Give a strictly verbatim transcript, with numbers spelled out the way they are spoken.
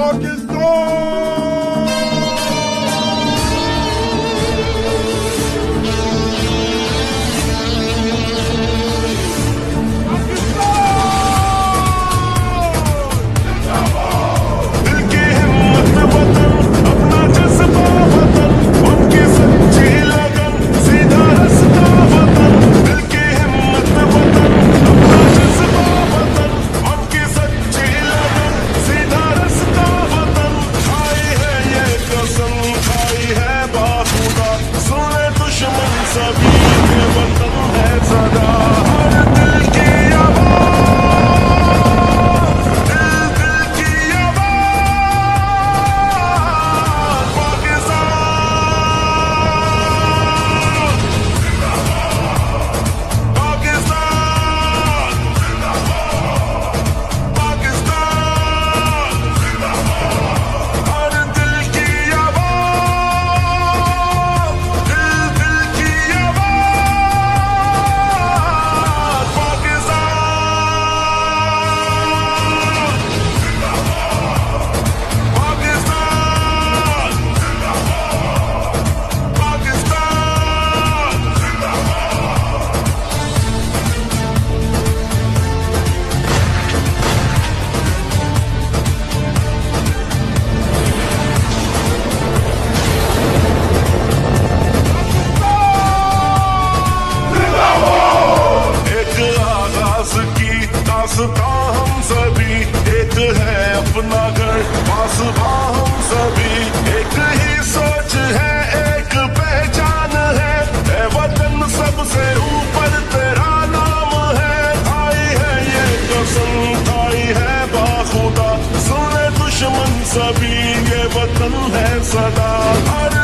हम सभी एक है अपना घर पासबा हम सभी एक ही सोच है एक पहचान है ए वतन सबसे ऊपर तेरा नाम है आई है ये कसम आई है बाखुदा सुन ले दुश्मन सभी ये वतन है सदा।